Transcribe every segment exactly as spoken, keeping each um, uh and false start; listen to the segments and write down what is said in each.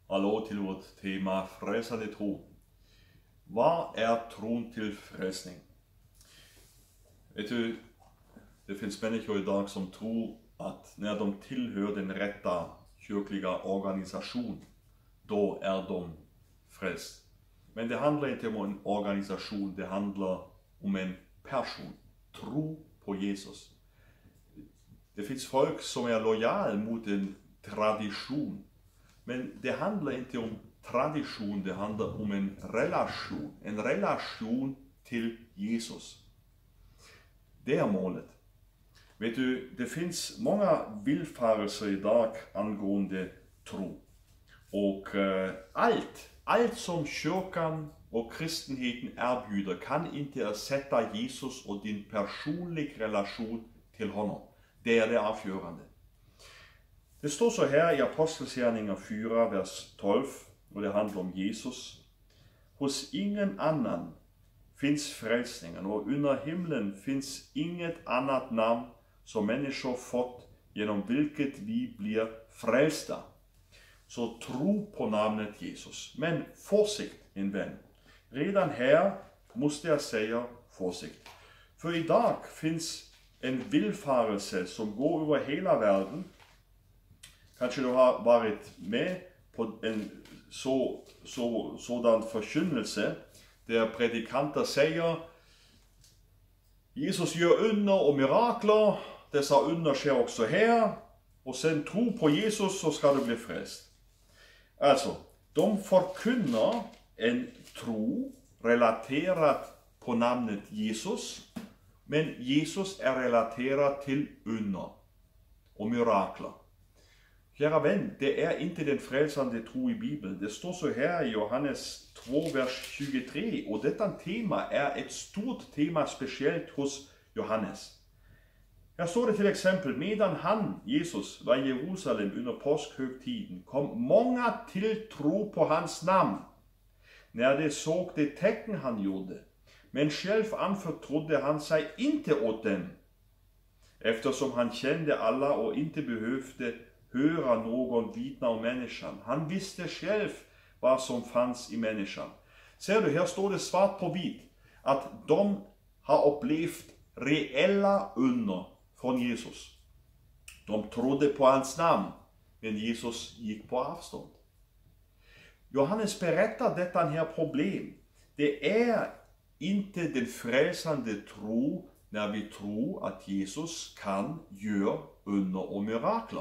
Hallå till vårt tema frälsande tro. Vad är tron till frälsning? Vet du, det finns människor idag som tror att när de tillhör den rätta kyrkliga organisation, då är de frälst. Men det handlar inte om en organisation, det handlar om en person. Tro på Jesus. Det finns folk som är lojal mot en tradition. Men det handlar inte om tradition, det handlar om en relation. En relation till Jesus. Det är målet. Vet du, det finns många villfarelser idag angående tro. Och eh, allt, allt som kyrkan och kristenheten erbjuder kan inte ersätta Jesus och din personliga relation till honom. Det är det avgörande. Det står så här i Apostlagärningarna fyra, vers tolv, och det handlar om Jesus. Hos ingen annan finns frälsningen, och under himlen finns inget annat namn som människor fått genom vilket vi blir frälsta. Så tro på namnet Jesus. Men försikt, min vän. Redan här måste jag säga försikt. För idag finns en villfarelse som går över hela världen. Kanske du har varit med på en så, så, sådan förkynnelse där predikanter säger: Jesus gör under och mirakler, dessa under sker också här, och sen tro på Jesus så ska du bli frälst. Alltså, de förkunnar en tro relaterat på namnet Jesus, men Jesus är relaterad till under och mirakler. Kära vän, det är inte den frälsande tro i Bibeln. Det står så här i Johannes två, vers tjugotre. Och detta tema är ett stort tema speciellt hos Johannes. Här står det till exempel: medan han, Jesus, var i Jerusalem under påskhögtiden kom många till tro på hans namn, när de såg det tecken han gjorde. Men själv anförtrodde han sig inte åt dem, eftersom han kände alla och inte behövde höra någon vittna om människan. Han visste själv vad som fanns i människan. Ser du, här står det svart på vitt att de har upplevt reella under från Jesus. De trodde på hans namn, men Jesus gick på avstånd. Johannes berättar detta här problem. Det är inte den frälsande tro när vi tror att Jesus kan göra under och mirakler.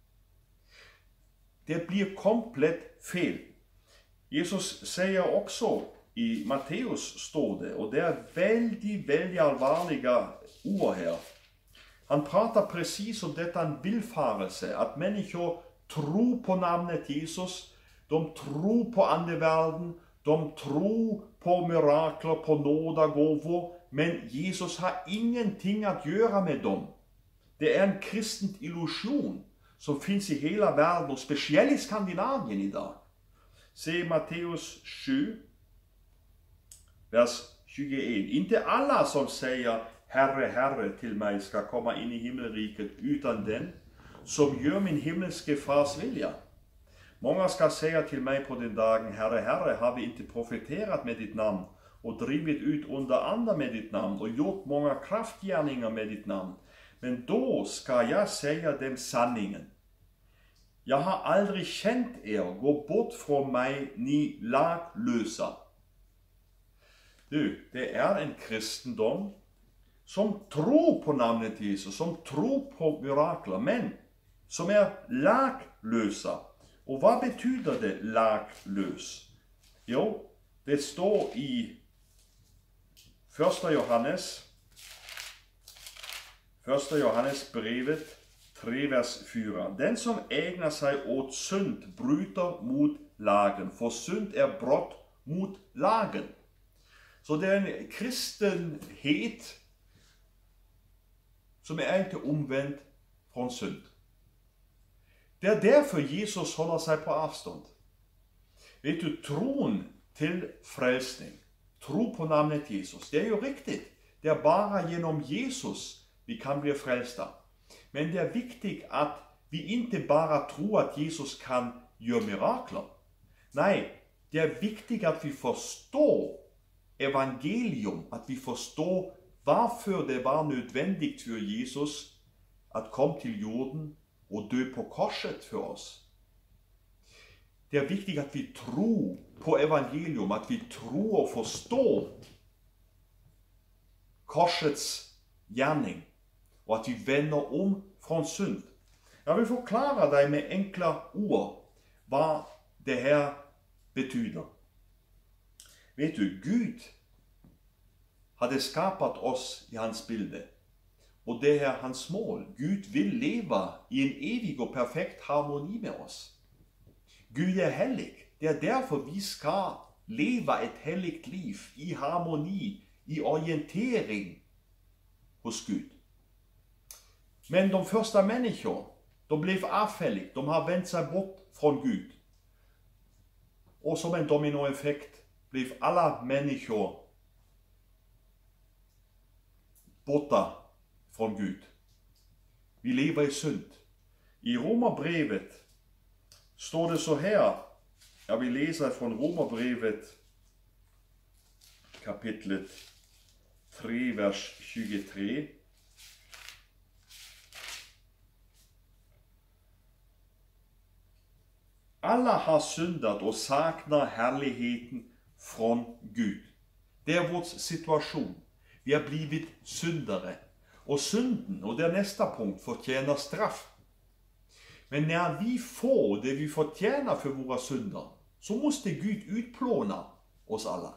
Det blir komplett fel. Jesus säger också, i Matteus står det, och det är väldigt, väldigt allvarliga ord här. Han pratar precis om detta en villfarelse, att människor tror på namnet Jesus, de tror på andevärlden, de tror på mirakler, på nådagåvor, men Jesus har ingenting att göra med dem. Det är en kristen illusion som finns i hela världen, och speciellt i Skandinavien idag. Se Matteus sju, vers tjugoett. Inte alla som säger Herre, Herre till mig ska komma in i himmelriket, utan den som gör min himmelske fars vilja. Många ska säga till mig på den dagen: Herre, Herre, har vi inte profeterat med ditt namn och drivit ut onda andar med ditt namn och gjort många kraftgärningar med ditt namn? Men då ska jag säga dem sanningen. Jag har aldrig känt er, gå bort från mig, ni laglösa. Du, det är en kristendom som tror på namnet Jesus, som tror på mirakler, men som är laglösa. Och vad betyder det laglös? Jo, det står i första Johannes, första Johannes brevet tre, vers fyra. Den som ägnar sig åt synd bryter mot lagen, för synd är brott mot lagen. Så det är en kristenhet som är inte omvänd från synd. Det är därför Jesus håller sig på avstånd. Vet du, tron till frälsning, tro på namnet Jesus, det är ju riktigt. Det är bara genom Jesus vi kan bli frälsta. Men det är viktigt att vi inte bara tror att Jesus kan göra mirakler. Nej, det är viktigt att vi förstår evangelium, att vi förstår varför det var nödvändigt för Jesus att komma till jorden och dö på korset för oss. Det är viktigt att vi tror på evangelium, att vi tror och förstår korsets gärning och att vi vänder om från synd. Jag vill förklara dig med enkla ord vad det här betyder. Vet du, Gud hade skapat oss i hans bilder. Och det är hans mål. Gud vill leva i en evig och perfekt harmoni med oss. Gud är helig. Det är därför vi ska leva ett heligt liv i harmoni, i orientering hos Gud. Men de första människor, de blev avfälliga. De har vänt sig bort från Gud. Och som en dominoeffekt blev alla människor borta från Gud. Vi lever i synd. I Romarbrevet står det så här. Jag vill läsa från Romarbrevet kapitlet tre, vers tjugotre. Alla har syndat och saknar härligheten från Gud. Det är vår situation. Vi har blivit syndare. Och synden, och det är nästa punkt, förtjänar straff. Men när vi får det vi förtjänar för våra synder, så måste Gud utplåna oss alla.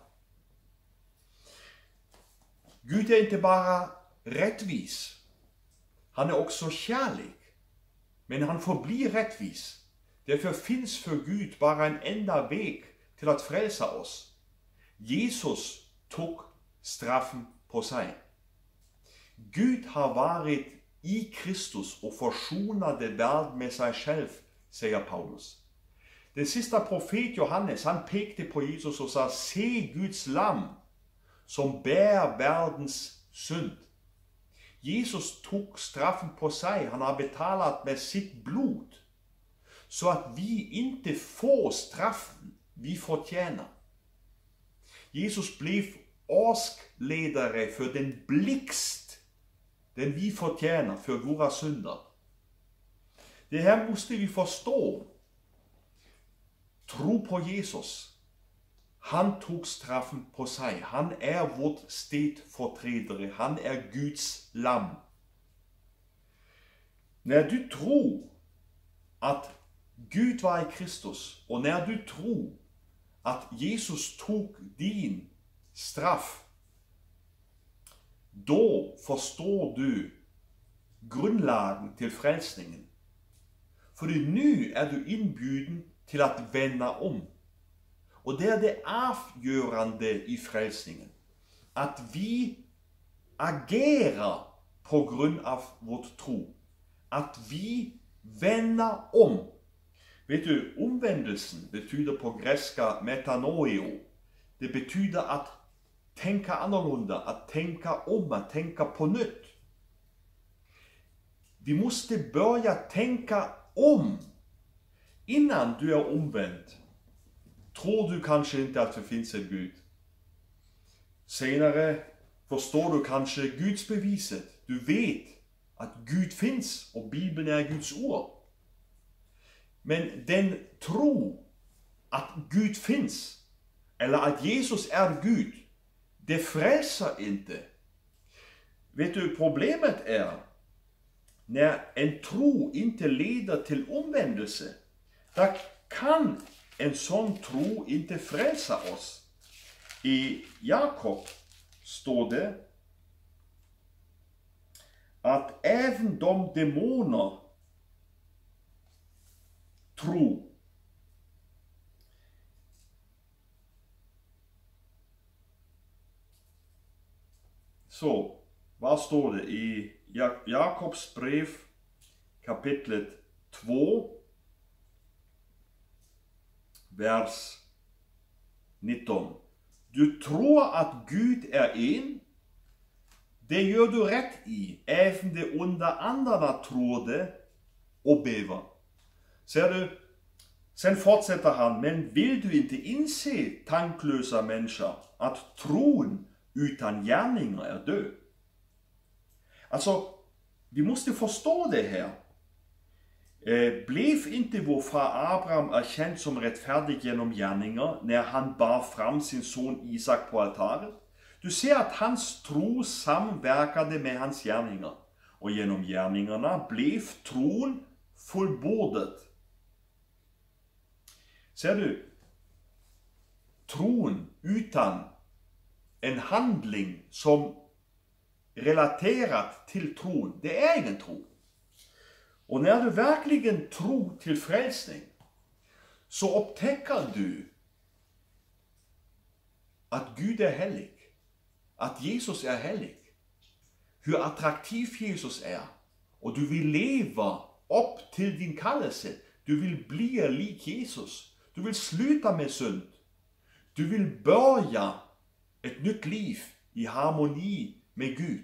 Gud är inte bara rättvis. Han är också kärlek. Men han förblir rättvis. Därför finns för Gud bara en enda väg till att frälsa oss. Jesus tog straffen på sig. Gud har varit i Kristus och försonade världen med sig själv, säger Paulus. Den sista profet Johannes, han pekte på Jesus och sa: se Guds lamm som bär världens synd. Jesus tog straffen på sig, han har betalat med sitt blod. Så att vi inte får straffen vi förtjänar. Jesus blev åskledare för den blixt den vi förtjänar för våra synder. Det här måste vi förstå. Tro på Jesus. Han tog straffen på sig. Han är vårt städförträdare. Han är Guds lamm. När du tror att Gud var i Kristus och när du tror att Jesus tog din straff, då förstår du grundlagen till frälsningen. För nu är du inbjuden till att vända om. Och det är det avgörande i frälsningen. Att vi agerar på grund av vårt tro. Att vi vänder om. Vet du, omvändelsen betyder på grekiska metanoeo. Det betyder att tänka annorlunda, att tänka om, att tänka på nytt. Vi måste börja tänka om innan du är omvänd. Tror du kanske inte att det finns en Gud. Senare förstår du kanske Guds beviset. Du vet att Gud finns och Bibeln är Guds ord. Men den tro att Gud finns eller att Jesus är Gud, det frälser inte. Vet du, problemet är när en tro inte leder till omvändelse. Där kan en sån tro inte frälsa oss. I Jakob står det att även de demoner tror. Så, vad står det i Jakobs brev kapitlet två, vers nitton. Du tror att Gud är en, det gör du rätt i, även de onda andarna tror det och bevar. Ser du, Sen fortsätter han, men vill du inte inse, tanklösa människa, att tron utan gärningar är död? Alltså, vi måste förstå det här. Eh, blev inte vår far Abraham erkänd som rättfärdig genom gärningar när han bar fram sin son Isak på altaret? Du ser att hans tro samverkade med hans gärningar. Och genom gärningarna blev tron fullbordet. Ser du? Tron utan en handling som relaterat till tron, det är ingen tro. Och när du verkligen tror till frälsning, så upptäcker du att Gud är helig. Att Jesus är helig. Hur attraktiv Jesus är. Och du vill leva upp till din kallelse. Du vill bli lik Jesus. Du vill sluta med synd. Du vill börja ett nytt liv i harmoni med Gud.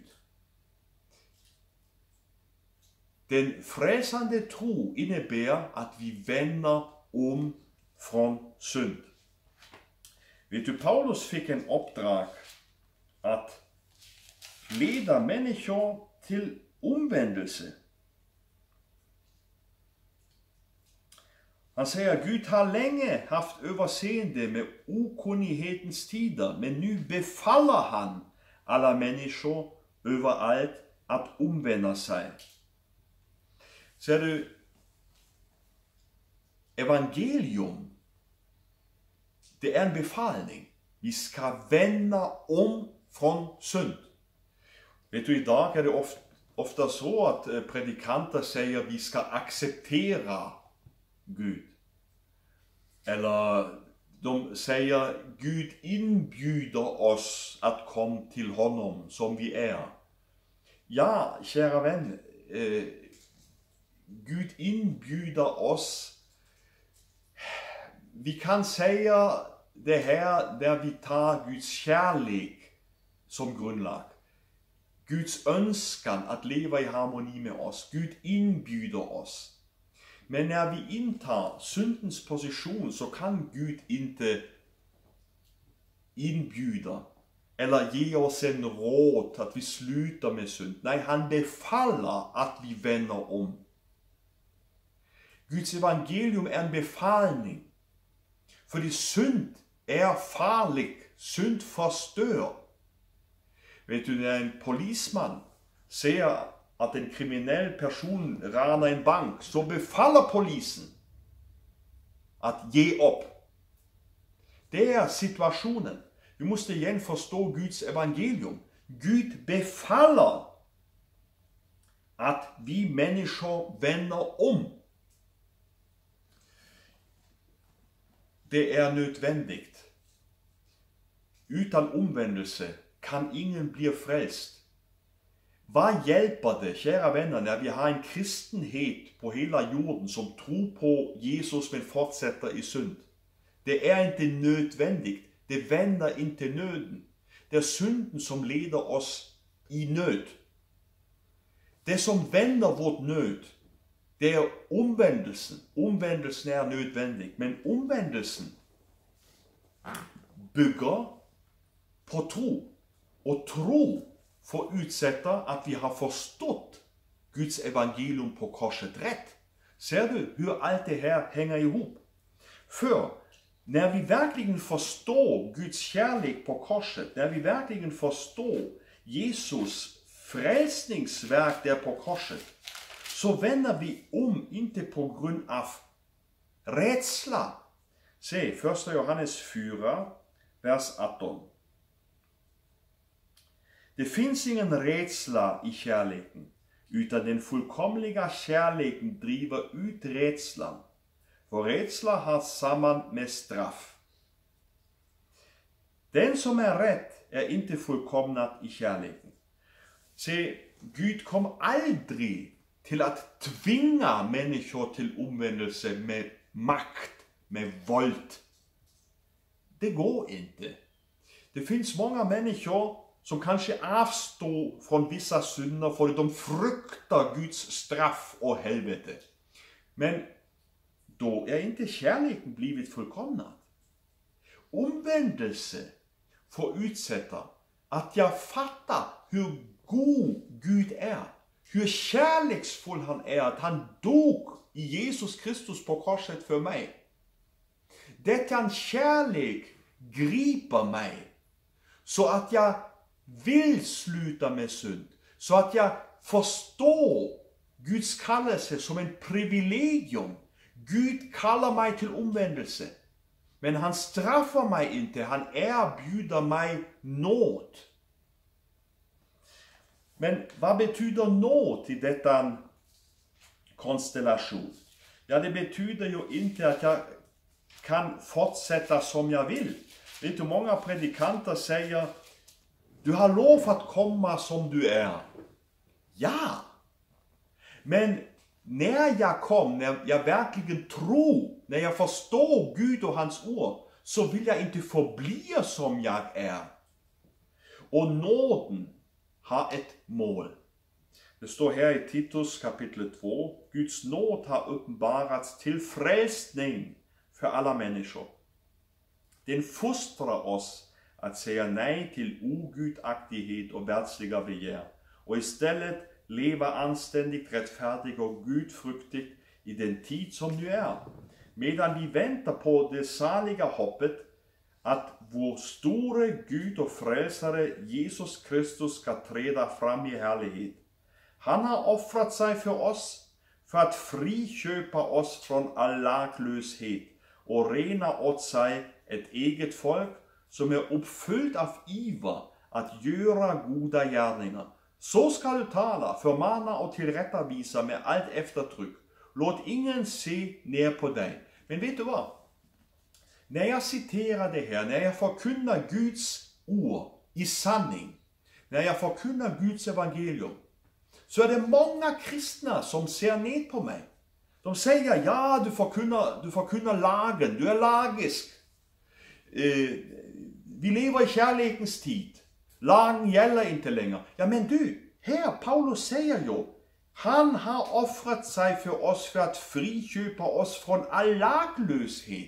Den frälsande tro innebär att vi vänder om från synd. Vet du, Paulus fick en uppdrag att leda människor till omvändelse. Han säger, Gud har länge haft överseende med okunnighetens tider, men nu befaller han alla människor överallt att omvända sig. Ser du, evangelium, det är en befallning. Vi ska vända om från synd. Vet du, idag är det ofta, ofta så att predikanter säger vi ska acceptera Gud. Eller de säger Gud inbjuder oss att komma till honom som vi är. Ja, kära vän, eh, Gud inbjuder oss. Vi kan säga det här där vi tar Guds kärlek som grundlag. Guds önskan att leva i harmoni med oss. Gud inbjuder oss. Men när vi intar syndens position så kan Gud inte inbjuda eller ge oss en råd att vi slutar med synd. Nej, han befaller att vi vänder om. Guds evangelium är en befallning. För det synd är farlig. Synd förstör. Vet du, när en polisman ser att en kriminell person rånar en bank, så befaller polisen att ge upp. Det är situationen. Vi måste igen förstå Guds evangelium. Gud befaller att vi människor vänder om. Det är nödvändigt. Utan omvändelse kan ingen bli frälst. Vad hjälper det, kära vänner, när vi har en kristenhet på hela jorden som tror på Jesus men fortsätter i synd? Det är inte nödvändigt. Det vänder inte nöden. Det är synden som leder oss i nöd. Det som vänder vårt nöd, det är omvändelsen. Omvändelsen är nödvändig, men omvändelsen bygger på tro. Och tro förutsätter att vi har förstått Guds evangelium på korset rätt. Ser du hur allt det här hänger ihop? För när vi verkligen förstår Guds kärlek på korset, när vi verkligen förstår Jesus frälsningsverk där på korset, så vänder vi om inte på grund av rädsla. Se, första Johannes fyra, vers arton. Det finns ingen rädsla i kärleken, utan den fullkomliga kärleken driver ut rädslan. För rädsla har samman med straff. Den som är rätt är inte fullkomnad i kärleken. Se, Gud kom aldrig till att tvinga människor till omvändelse med makt, med våld. Det går inte. Det finns många människor som kanske avstår från vissa synder för att de fruktar Guds straff och helvete. Men då är inte kärleken blivit fullkomnad. Omvändelse får utsätta att jag fattar hur god Gud är. Hur kärleksfull han är, att han dog i Jesus Kristus på korset för mig. Detta kärlek griper mig så att jag vill sluta med synd. Så att jag förstår Guds kallelse som en privilegium. Gud kallar mig till omvändelse. Men han straffar mig inte, han erbjuder mig nåd. Men vad betyder nåd i detta konstellation? Ja, det betyder ju inte att jag kan fortsätta som jag vill. Vet du, många predikanter säger, du har lov att komma som du är. Ja, men när jag kom, när jag verkligen tror, när jag förstår Gud och hans ord, så vill jag inte förbli som jag är. Och nåden har ett mål. Det står här i Titus kapitel två, Guds nåd har uppenbarats till frälsning för alla människor. Den fostrar oss att säga nej till ogudaktighet och världsliga begär och istället leva anständigt, rättfärdigt och gudfruktigt i den tid som nu är. Medan vi väntar på det saliga hoppet att vår store Gud och frälsare Jesus Kristus ska träda fram i härlighet. Han har offrat sig för oss för att friköpa oss från all laglöshet och rena åt sig ett eget folk som är uppfyllt av iver att göra goda gärningar. Så ska du tala, förmana och tillrättavisa med allt eftertryck. Låt ingen se ner på dig. Men vet du vad? När jag citerar det här, när jag förkunnar Guds ord i sanning, när jag förkunnar Guds evangelium, så är det många kristna som ser ner på mig. De säger, ja, du förkunnar, du förkunnar lagen, du är lagisk. Eh, vi lever i kärlekens tid. Lagen gäller inte längre. Ja, men du, här Paulus säger ju, han har offrat sig för oss för att friköpa oss från all laglöshet.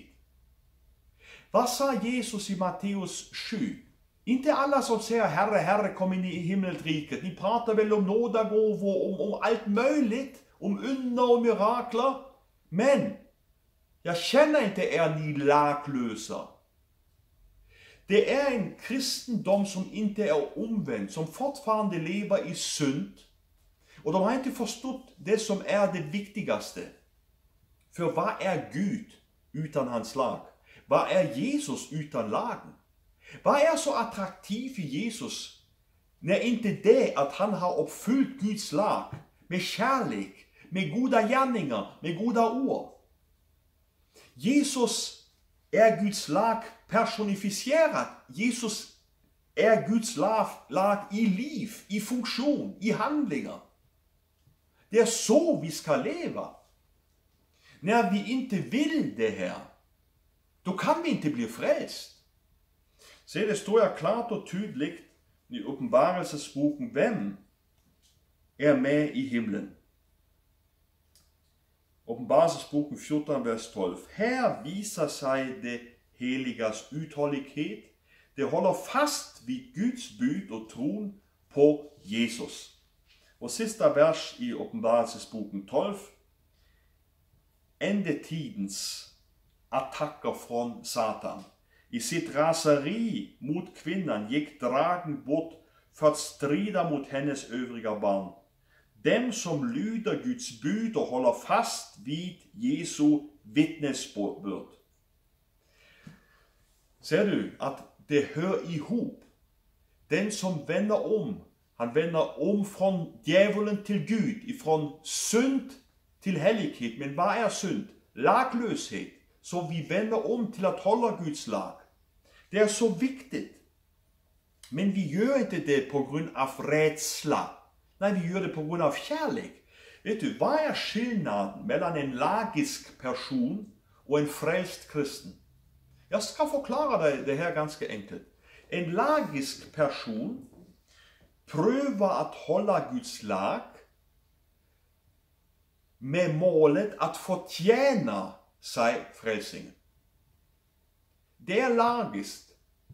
Vad sa Jesus i Matteus sju? Inte alla som säger, Herre, Herre, kom in i himmelriket. Ni pratar väl om nådagåvor, om, om allt möjligt, om under och mirakler. Men jag känner inte er ni laglösa. Det är en kristendom som inte är omvänd, som fortfarande lever i synd. Och de har inte förstått det som är det viktigaste. För vad är Gud utan hans lag? Vad är Jesus utan lagen? Vad är så attraktivt i Jesus när inte det att han har uppfyllt Guds lag med kärlek, med goda gärningar, med goda ord? Jesus är Guds lag personifierat. Jesus är Guds lag, lag i liv, i funktion, i handlingar. Det är så vi ska leva. När vi inte vill det här, då kan vi inte bli frälst. Se, det står ja klart och tydligt i Uppenbarelsesboken, vem är med i himlen? Uppenbarelsesboken fjorton, vers tolv. Här visar sig det heligas uthållighet. Det håller fast vid Guds bud och tron på Jesus. Och sista vers i Uppenbarelsesboken tolv. Ändetidens attacker från Satan. I sitt raseri mot kvinnan gick dragen bort för att strida mot hennes övriga barn. Dem som lyder Guds bud och håller fast vid Jesu vittnesbörd. Ser du att det hör ihop? Den som vänder om, han vänder om från djävulen till Gud, ifrån synd till helighet. Men vad är synd? Laglöshet. Så vi vänder om till att hålla Guds lag. Det är så viktigt. Men vi gör inte det på grund av rädsla. Nej, vi gör det på grund av kärlek. Vet du, vad är skillnaden mellan en lagisk person och en frälst kristen? Jag ska förklara dig det här ganska enkelt. En lagisk person prövar att hålla Guds lag med målet att förtjäna seg frelsningen. Det er logisk.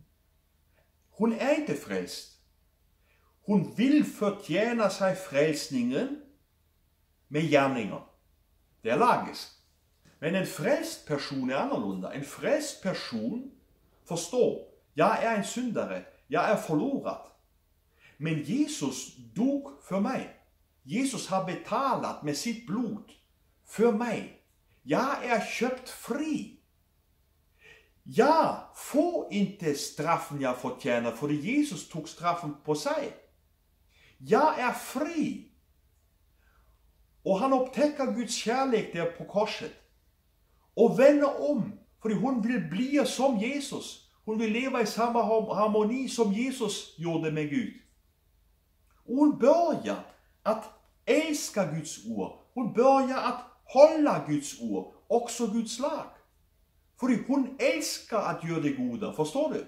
Hun er ikke frelst. Hun vil fortjene seg frelsningen med gjerninger. Det er logisk. Men en frelst person er annerledes. En frelst person forstår, jeg er en syndere, jeg er forloret. Men Jesus dog for meg. Jesus har betalt med sitt blod for meg. Jeg er kjøpt fri. Jeg får ikke straffen jeg fortjener, fordi Jesus tok straffen på seg. Jeg er fri. Og han opptekker Guds kjærlighet der på korset. Og vender om, fordi hun vil bli som Jesus. Hun vil leve i samme harmoni som Jesus gjorde med Gud. Og hun begynner at elske Guds ord. Hun begynner at holde Guds ord, også Guds lag. Fordi hun elsker at gjøre det gode, forstår du?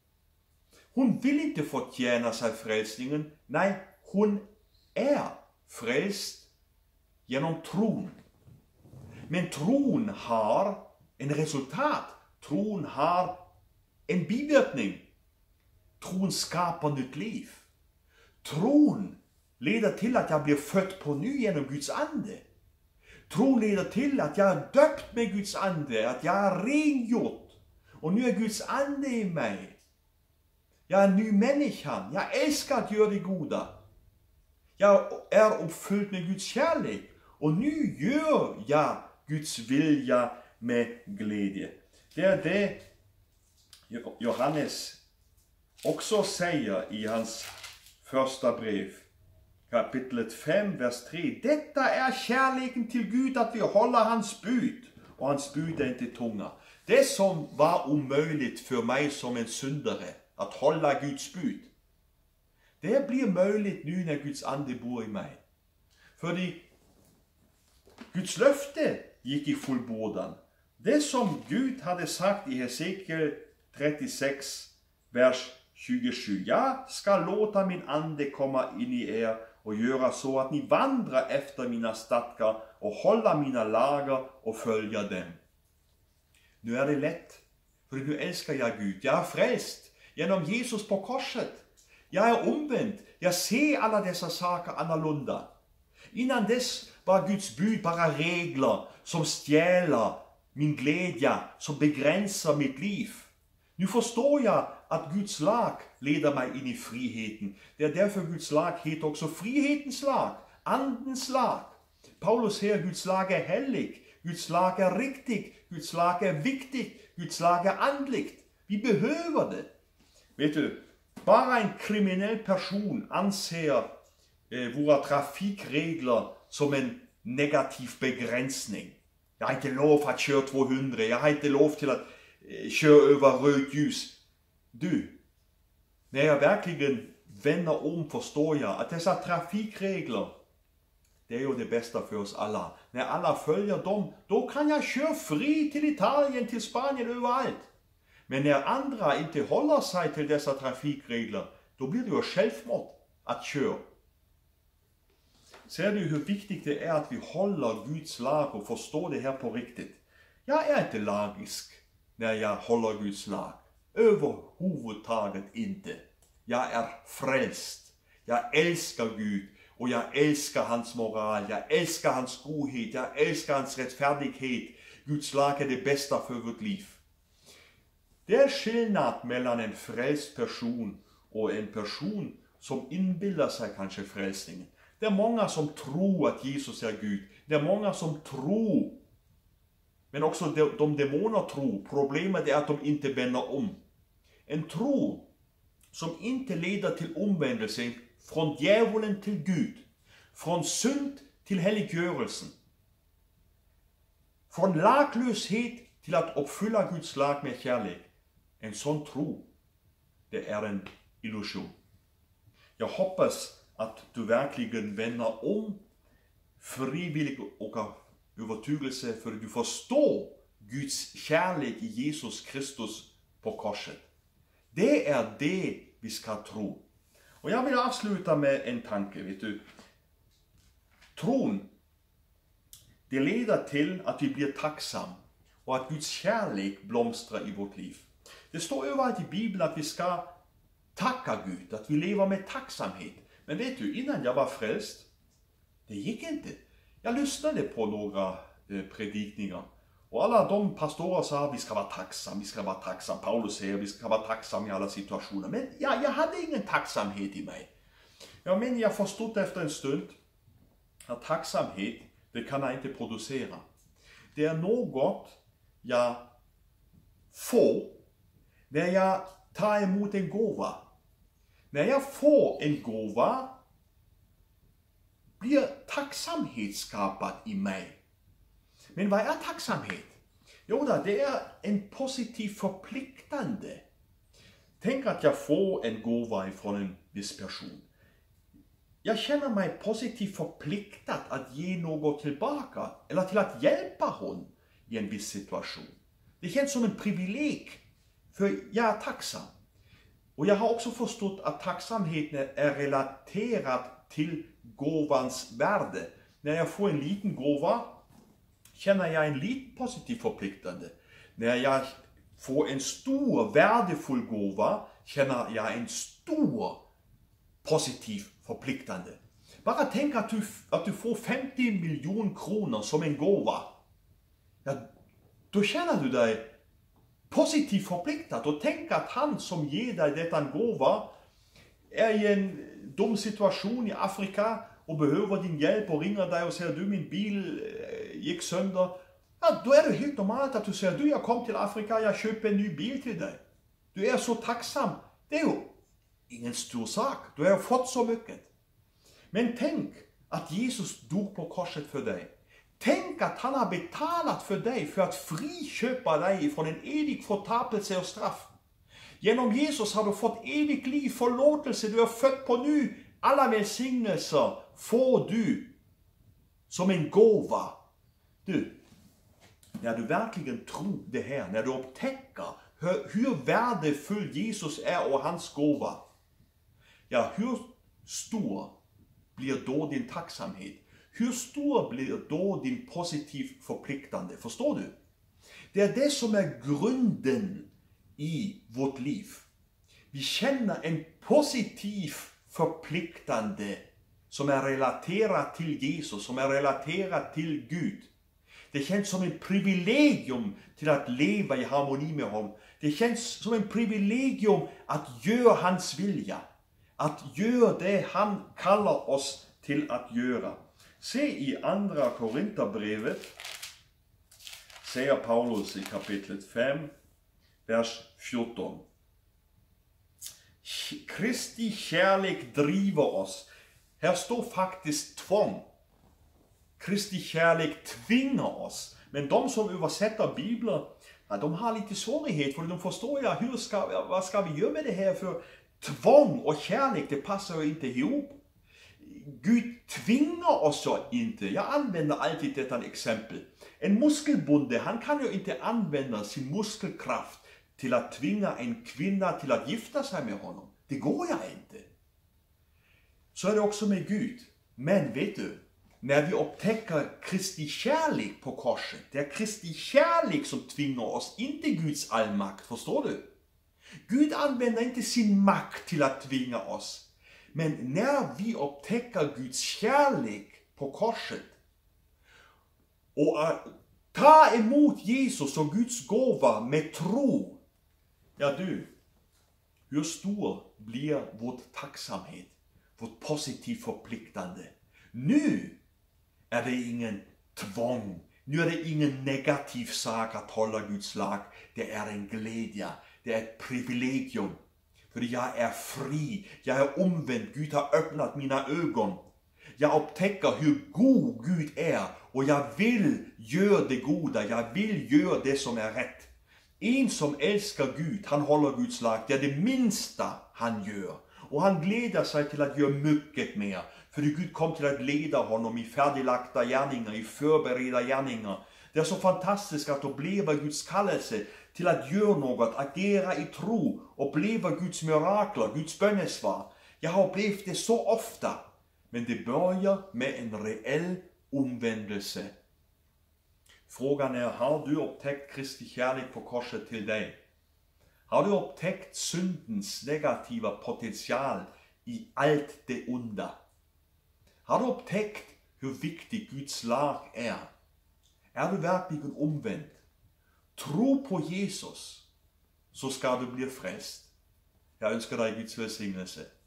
Hun vil ikke fortjene seg frelsningen, nei, hun er frelst gjennom troen. Men troen har en resultat. Troen har en bivirkning. Troen skaper nytt liv. Troen leder til at jeg blir født på ny gjennom Guds ande. Troen leder til at jeg er døpt med Guds ande, at jeg er rengjort. Og nå er Guds ande i meg. Jeg er ny menneske. Jeg elsker å gjøre det gode. Jeg er oppfylt med Guds kjærlighet. Og nå gjør jeg Guds vilje med glede. Det er det Johannes også sier i hans første brev, kapitlet fem, vers tre. Dette er kjærligheten til Gud, at vi holder hans bud, og hans bud er ikke tunga. Det som var umulig for meg som en syndere, at holde Guds bud, det blir mulig nå når Guds ande bor i meg. Fordi Guds løfte gikk i fullbordan. Det som Gud hadde sagt i Hesekiel trettiseks, vers tjuesju. Jeg skal låta min ande komme inn i er, og gjøre så at ni vandrer efter mine stadgar, og holder mine lager, og følger dem. Nå er det lett, for nå elsker jeg Gud. Jeg er frelst gjennom Jesus på korset. Jeg er omvendt. Jeg ser alle disse saker annerledes. Innan dess var Guds bud bare regler som stjæler min glede, som begrenser mitt liv. Nå forstår jeg at Guds lag leder meg inn i friheten. Det er derfor Guds lag heter også frihetens lag, andens lag. Paulus sier Guds lag er hellig, Guds lag er riktig, Guds lag er viktig, Guds lag er andelig. Vi behøver det. Vet du, bare en kriminell person anser eh, våre trafikkregler som en negativ begrensning. Jeg har ikke lov til å kjøre to hundre, jeg har ikke lov til å eh, kjøre over rødt ljus. Du, når jeg virkelig vender om, forstår jeg at disse trafikkregler, det er jo det beste for oss alle. Når alle følger dem, da kan jeg kjøre fri til Italien, til Spanien, overalt. Men når andre ikke holder seg til disse trafikkregler, da blir det jo selvmord å kjøre. Ser du hvor viktig det er at vi holder Guds lag og forstår det her på riktig? Jeg er ikke lagisk når jeg holder Guds lag. Overhovedtaget ikke. Jeg er frelst. Jeg elsker Gud, og jeg elsker hans moral. Jeg elsker hans godhet. Jeg elsker hans rettferdighet. Guds lag er det beste for vårt liv. Det er skillnad mellom en frelst person og en person som innbiller seg kanskje frelsningen. Det er mange som tror at Jesus er Gud. Det er mange som tror, men også de, de demoner tror. Problemet er at de ikke vender om. En tro som ikke leder til omvendelse fra djevelen til Gud, fra synd til helliggjørelsen, fra lagløshet til å oppfylle Guds lag med kjærlighet. En sånn tro, det er en illusjon. Jeg håper at du virkelig vender om frivillig og overtygelse, for du forstår Guds kjærlighet i Jesus Kristus på korset. Det er det vi skal tro. Og jeg vil avslutte med en tanke, vet du. Troen, det leder til at vi blir takksomme. och att Guds kärlek blomstrar i vårt liv. Det står överallt i Bibeln att vi ska tacka Gud, att vi lever med tacksamhet. Men vet du, innan jag var frälst, det gick inte. Jag lyssnade på några eh, predikningar. Och alla de pastorer sa att vi ska vara tacksam, vi ska vara tacksam. Paulus säger att vi ska vara tacksam i alla situationer. Men ja, jag hade ingen tacksamhet i mig. Ja, men jag förstod efter en stund att tacksamhet, det kan jag inte producera. Det är något jag får när jag tar emot en gåva. När jag får en gåva blir tacksamhet skapad i mig. Men vad är tacksamhet? Jo, det är en positiv förpliktande. Tänk att jag får en gåva ifrån en viss person. Jag känner mig positivt förpliktad att ge något tillbaka eller till att hjälpa hon i en viss situation. Det känns som en privileg, för jag är tacksam. Och jag har också förstått att tacksamheten är relaterad till gåvans värde. När jag får en liten gåva känner jag en liten positiv förpliktande. När jag får en stor värdefull gåva känner jag en stor positiv förpliktande. Bara tänk att du, att du får femtio miljoner kronor som en gåva. Ja, då känner du dig positivt förpliktad. Och tänk att han som ger dig detta gåva är i en dum situation i Afrika och behöver din hjälp och ringer dig och säger du, min bil gick sönder. Ja, då är det helt normalt att du säger du, jag kom till Afrika, jag köper en ny bil till dig. Du är så tacksam. Det är ju ingen stor sak. Du har fått så mycket. Men tänk att Jesus dog på korset för dig. Tänk att han har betalat för dig för att friköpa dig från en evig förtapelse och straff. Genom Jesus har du fått evigt liv, förlåtelse, du är född på ny. Alla välsignelser får du som en gåva. Du, när du verkligen tror det här, när du upptäcker hur, hur värdefull Jesus är och hans gåva. Ja, hur stor blir då din tacksamhet? Hur stor blir då din positiv förpliktande? Förstår du? Det är det som är grunden i vårt liv. Vi känner en positiv förpliktande som är relaterad till Jesus, som är relaterad till Gud. Det känns som en privilegium till att leva i harmoni med honom. Det känns som en privilegium att göra hans vilja. Att göra det han kallar oss till att göra. Se i andra Korinthierbrevet, säger Paulus i kapitlet fem, vers fjorton. Kristi kärlek driver oss. Här står faktiskt tvång. Kristi kärlek tvingar oss. Men de som översätter Bibeln, ja, de har lite svårighet, för de förstår ja, hur ska, vad ska vi göra med det här, för tvång och kärlek, det passar ju inte ihop. Gud tvingar oss så inte. Jag använder alltid detta exempel. En muskelbonde, han kan ju inte använda sin muskelkraft till att tvinga en kvinna till att gifta sig med honom. Det går ju inte. Så är det också med Gud. Men vet du, när vi upptäcker Kristi kärlek på korset, det är Kristi kärlek som tvingar oss, inte Guds allmakt, förstår du? Gud använder inte sin makt till att tvinga oss. Men när vi upptäcker Guds kärlek på korset och tar emot Jesus och Guds gåva med tro, ja du, hur stor blir vår tacksamhet, vårt positivt förpliktande? Nu är det ingen tvång, nu är det ingen negativ sak att hålla Guds lag. Det är en glädje, det är ett privilegium. För jag är fri, jag är omvänd, Gud har öppnat mina ögon. Jag upptäcker hur god Gud är och jag vill göra det goda, jag vill göra det som är rätt. En som älskar Gud, han håller Guds lag, det är det minsta han gör. Och han gläder sig till att göra mycket mer. För Gud kom till att leda honom i färdiglagda gärningar, i förberedda gärningar. Det är så fantastiskt att uppleva Guds kallelse till att göra något, agera i tro, uppleva Guds mirakler, Guds bönesvar. Jag har upplevt det så ofta, men det börjar med en reell omvändelse. Frågan är, har du upptäckt Kristi kärlek på korset till dig? Har du upptäckt syndens negativa potential i allt det onda? Har du upptäckt hur viktig Guds lag är? Är du verkligen omvänd? Tro på Jesus, så ska du bli frälst. Jag önskar dig Guds välsignelse.